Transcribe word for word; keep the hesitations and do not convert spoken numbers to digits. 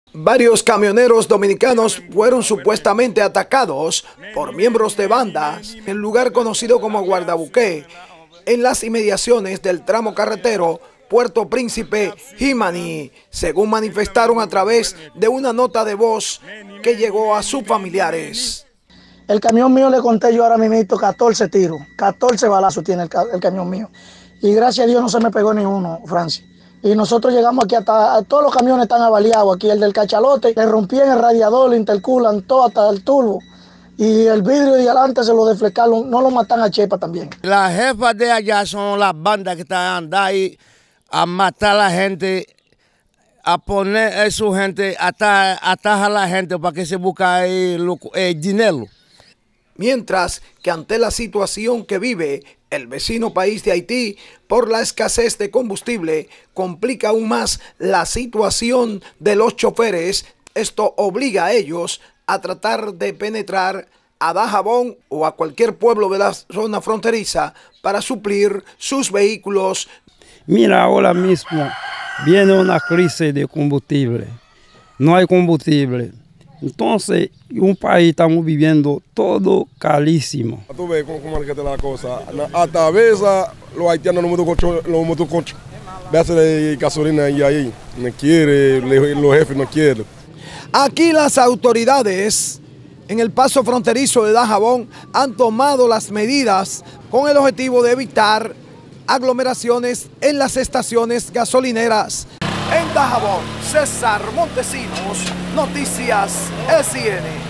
Varios camioneros dominicanos fueron supuestamente atacados por miembros de bandas en el lugar conocido como Guardabuque, en las inmediaciones del tramo carretero Puerto Príncipe Jimaní, según manifestaron a través de una nota de voz que llegó a sus familiares. El camión mío le conté yo ahora mismo catorce tiros, catorce balazos tiene el, ca el camión mío. Y gracias a Dios no se me pegó ni uno, Francis. Y nosotros llegamos aquí hasta, todos los camiones están avaliados aquí, el del cachalote, le rompían el radiador, le interculan todo hasta el turbo. Y el vidrio de adelante se lo deflecaron, no lo matan a Chepa también. Las jefas de allá son las bandas que están andando ahí a matar a la gente, a poner a su gente, a atajar a la gente para que se busque el, el dinero. Mientras que ante la situación que vive el vecino país de Haití por la escasez de combustible, complica aún más la situación de los choferes. Esto obliga a ellos a tratar de penetrar a Dajabón o a cualquier pueblo de la zona fronteriza para suplir sus vehículos. Mira, ahora mismo viene una crisis de combustible, no hay combustible. Entonces, un país estamos viviendo todo carísimo. Tú ves cómo, cómo es que está la cosa. Hasta a veces los haitianos no me motoconchos. Veces de gasolina y ahí no quiere, los jefes no quieren. Aquí las autoridades en el paso fronterizo de Dajabón han tomado las medidas con el objetivo de evitar aglomeraciones en las estaciones gasolineras. En Dajabón, César Montesinos, Noticias S N.